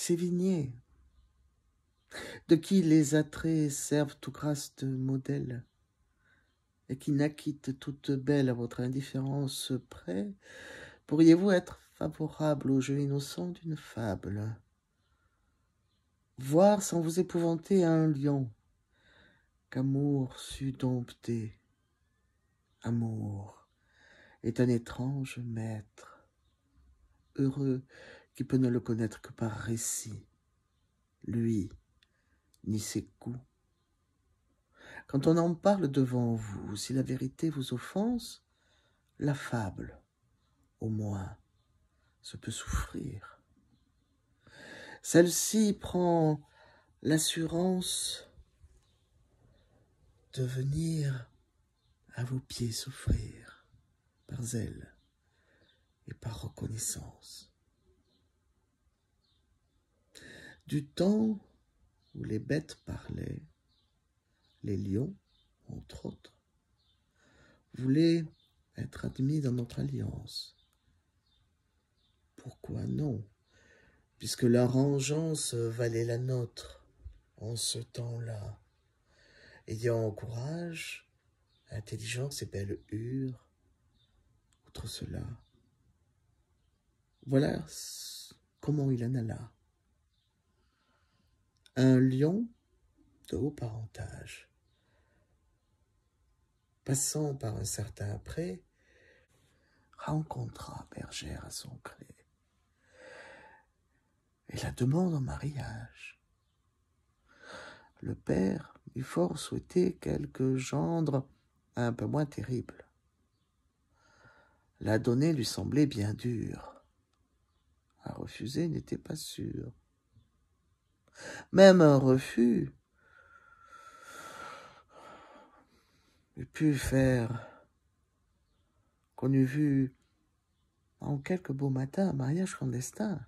Sévigné, de qui les attraits servent tout grâce de modèle, et qui naquîtes toute belle à votre indifférence près, pourriez-vous être favorable au jeu innocent d'une fable, voir sans vous épouvanter un lion qu'amour sut dompter. Amour est un étrange maître, heureux qui peut ne le connaître que par récit, lui ni ses coups. Quand on en parle devant vous, si la vérité vous offense, la fable, au moins, se peut souffrir. Celle-ci prend l'assurance de venir à vos pieds souffrir, par zèle et par reconnaissance. Du temps où les bêtes parlaient, les lions, entre autres, voulaient être admis dans notre alliance. Pourquoi non, puisque leur engeance valait la nôtre en ce temps-là, ayant courage, intelligence et belle hure, outre cela. Voilà comment il en alla. Un lion de haut parentage, passant par un certain pré, rencontra bergère à son gré et la demande en mariage. Le père eût fort souhaité quelque gendre un peu moins terrible. La donner lui semblait bien dur. À refuser n'était pas sûr. Même un refus eût pu faire qu'on eût vu en quelques beaux matins un mariage clandestin.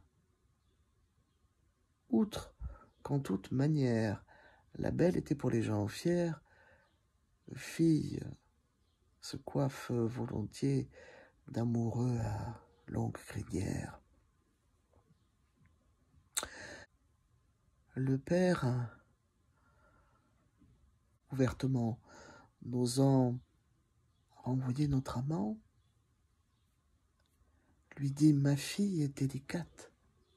Outre qu'en toute manière, la belle était pour les gens fiers, fille se coiffe volontiers d'amoureux à longue crinière. Le père, ouvertement n'osant renvoyer notre amant, lui dit: « Ma fille est délicate.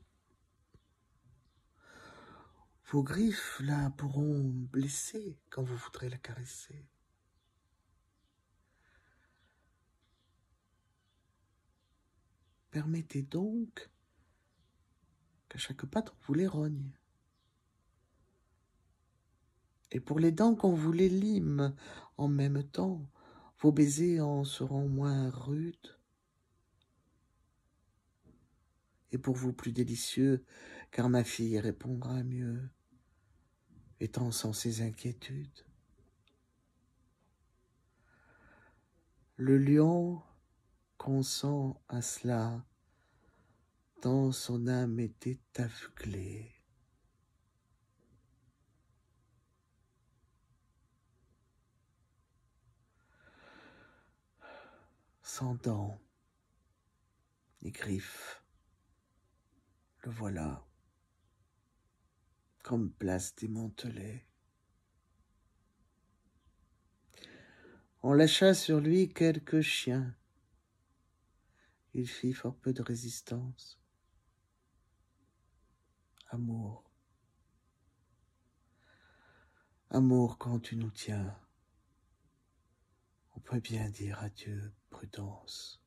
Vos griffes la pourront blesser quand vous voudrez la caresser. Permettez donc qu'à chaque patte on vous les rogne. Et pour les dents qu'on vous les lime en même temps, vos baisers en seront moins rudes. Et pour vous plus délicieux, car ma fille répondra mieux, étant sans ses inquiétudes. » Le lion consent à cela, tant son âme était aveuglée. Sans dents ni griffes, le voilà, comme place démantelée. On lâcha sur lui quelques chiens. Il fit fort peu de résistance. Amour. Amour, quand tu nous tiens, on peut bien dire adieu, prudence.